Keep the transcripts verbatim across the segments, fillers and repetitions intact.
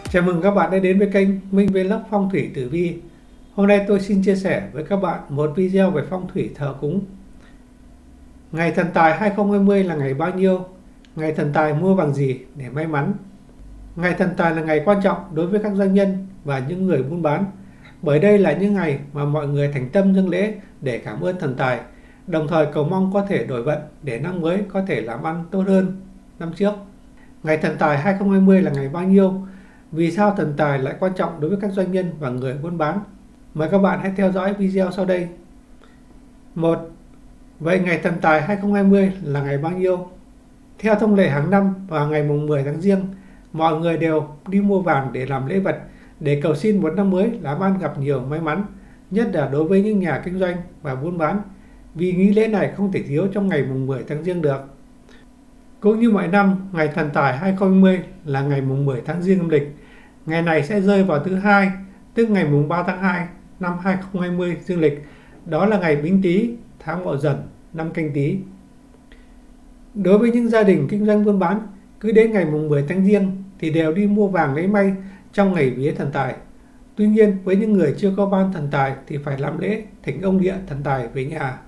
Chào mừng các bạn đã đến với kênh Minh Vlog Phong thủy tử vi. Hôm nay tôi xin chia sẻ với các bạn một video về phong thủy thờ cúng. Ngày Thần Tài hai không hai không là ngày bao nhiêu? Ngày Thần Tài mua bằng gì để may mắn? Ngày Thần Tài là ngày quan trọng đối với các doanh nhân và những người buôn bán, bởi đây là những ngày mà mọi người thành tâm dâng lễ để cảm ơn Thần Tài, đồng thời cầu mong có thể đổi vận để năm mới có thể làm ăn tốt hơn năm trước. Ngày Thần Tài hai không hai không là ngày bao nhiêu? Vì sao Thần Tài lại quan trọng đối với các doanh nhân và người buôn bán? Mời các bạn hãy theo dõi video sau đây. một. Vậy ngày Thần Tài hai không hai không là ngày bao nhiêu? Theo thông lệ hàng năm vào ngày mùng mười tháng Giêng, mọi người đều đi mua vàng để làm lễ vật, để cầu xin một năm mới làm ăn gặp nhiều may mắn, nhất là đối với những nhà kinh doanh và buôn bán, vì nghi lễ này không thể thiếu trong ngày mùng mười tháng Giêng được. Cũng như mọi năm, ngày Thần Tài hai không hai không là ngày mùng mười tháng Giêng âm lịch. Ngày này sẽ rơi vào thứ hai, tức ngày mùng ba tháng hai năm hai không hai không dương lịch. Đó là ngày Bính Tý, tháng Mậu Dần, năm Canh Tý. Đối với những gia đình kinh doanh buôn bán, cứ đến ngày mùng mười tháng Giêng thì đều đi mua vàng lấy may trong ngày vía Thần Tài. Tuy nhiên, với những người chưa có ban Thần Tài thì phải làm lễ thỉnh ông địa Thần Tài về nhà.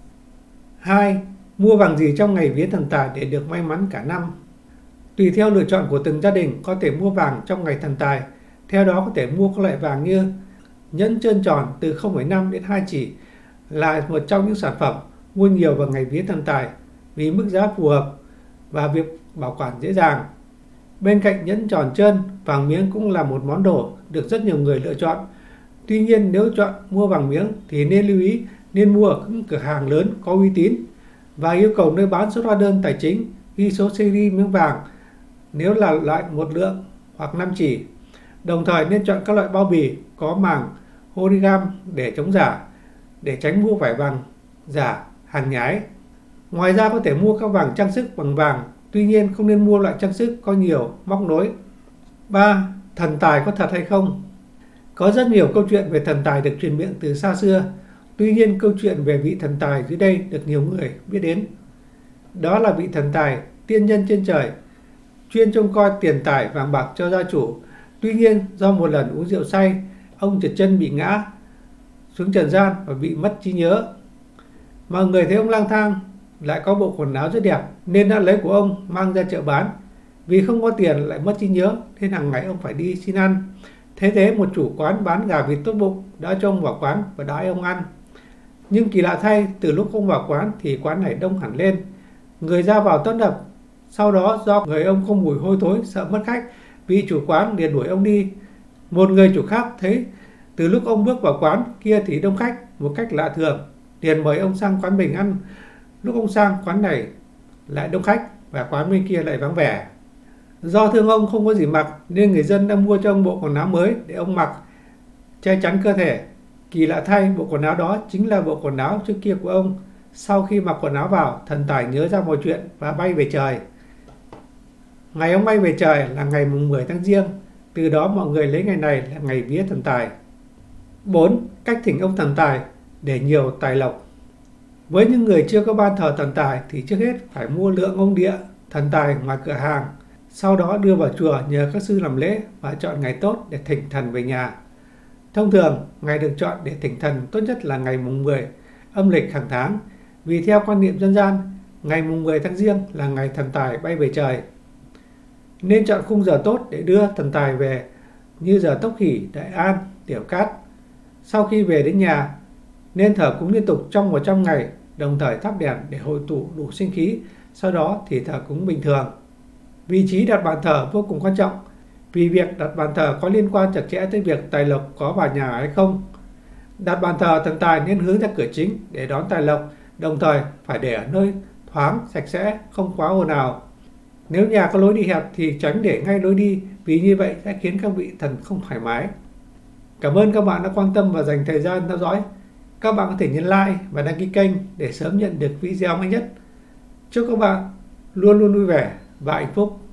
hai. Mua vàng gì trong ngày vía Thần Tài để được may mắn cả năm? Tùy theo lựa chọn của từng gia đình có thể mua vàng trong ngày Thần Tài. Theo đó có thể mua các loại vàng như nhẫn trơn tròn từ không phẩy năm đến hai chỉ là một trong những sản phẩm mua nhiều vào ngày vía Thần Tài vì mức giá phù hợp và việc bảo quản dễ dàng. Bên cạnh nhẫn tròn trơn, vàng miếng cũng là một món đồ được rất nhiều người lựa chọn. Tuy nhiên, nếu chọn mua vàng miếng thì nên lưu ý nên mua ở những cửa hàng lớn có uy tín và yêu cầu nơi bán xuất hóa đơn tài chính, ghi số series miếng vàng nếu là loại một lượng hoặc năm chỉ. Đồng thời nên chọn các loại bao bì có màng hologram để chống giả, để tránh mua vải vàng giả, hàng nhái. Ngoài ra có thể mua các vàng trang sức bằng vàng, tuy nhiên không nên mua loại trang sức có nhiều móc nối. ba. Thần Tài có thật hay không? Có rất nhiều câu chuyện về Thần Tài được truyền miệng từ xa xưa. Tuy nhiên, câu chuyện về vị Thần Tài dưới đây được nhiều người biết đến. Đó là vị Thần Tài tiên nhân trên trời, chuyên trông coi tiền tài vàng bạc cho gia chủ. Tuy nhiên, do một lần uống rượu say, ông trượt chân bị ngã xuống trần gian và bị mất trí nhớ. Mọi người thấy ông lang thang lại có bộ quần áo rất đẹp nên đã lấy của ông mang ra chợ bán. Vì không có tiền lại mất trí nhớ nên hàng ngày ông phải đi xin ăn. Thế thế một chủ quán bán gà vịt tốt bụng đã cho ông vào quán và đãi ông ăn. Nhưng kỳ lạ thay, từ lúc ông vào quán thì quán này đông hẳn lên, người ra vào tấp nập. Sau đó do người ông không mùi hôi thối sợ mất khách, vị chủ quán liền đuổi ông đi. Một người chủ khác thấy từ lúc ông bước vào quán kia thì đông khách một cách lạ thường, liền mời ông sang quán mình ăn. Lúc ông sang quán này lại đông khách và quán bên kia lại vắng vẻ. Do thương ông không có gì mặc nên người dân đã mua cho ông bộ quần áo mới để ông mặc che chắn cơ thể. Kỳ lạ thay, bộ quần áo đó chính là bộ quần áo trước kia của ông. Sau khi mặc quần áo vào, Thần Tài nhớ ra mọi chuyện và bay về trời. Ngày ông bay về trời là ngày mùng mười tháng Giêng. Từ đó mọi người lấy ngày này là ngày vía Thần Tài. bốn. Cách thỉnh ông Thần Tài để nhiều tài lộc. Với những người chưa có ban thờ Thần Tài thì trước hết phải mua lượng ông địa Thần Tài ngoài cửa hàng. Sau đó đưa vào chùa nhờ các sư làm lễ và chọn ngày tốt để thỉnh thần về nhà. Thông thường, ngày được chọn để thỉnh thần tốt nhất là ngày mùng mười âm lịch hàng tháng. Vì theo quan niệm dân gian, ngày mùng mười tháng Giêng là ngày Thần Tài bay về trời. Nên chọn khung giờ tốt để đưa Thần Tài về như giờ Tốc Khỉ, Đại An, Tiểu Cát. Sau khi về đến nhà, nên thờ cúng liên tục trong một trăm ngày, đồng thời thắp đèn để hội tụ đủ sinh khí, sau đó thì thờ cúng bình thường. Vị trí đặt bàn thờ vô cùng quan trọng, vì việc đặt bàn thờ có liên quan chặt chẽ tới việc tài lộc có vào nhà hay không. Đặt bàn thờ Thần Tài nên hướng ra cửa chính để đón tài lộc, đồng thời phải để ở nơi thoáng, sạch sẽ, không quá ồn ào. Nếu nhà có lối đi hẹp thì tránh để ngay lối đi, vì như vậy sẽ khiến các vị thần không thoải mái. Cảm ơn các bạn đã quan tâm và dành thời gian theo dõi. Các bạn có thể nhấn like và đăng ký kênh để sớm nhận được video mới nhất. Chúc các bạn luôn luôn vui vẻ và hạnh phúc.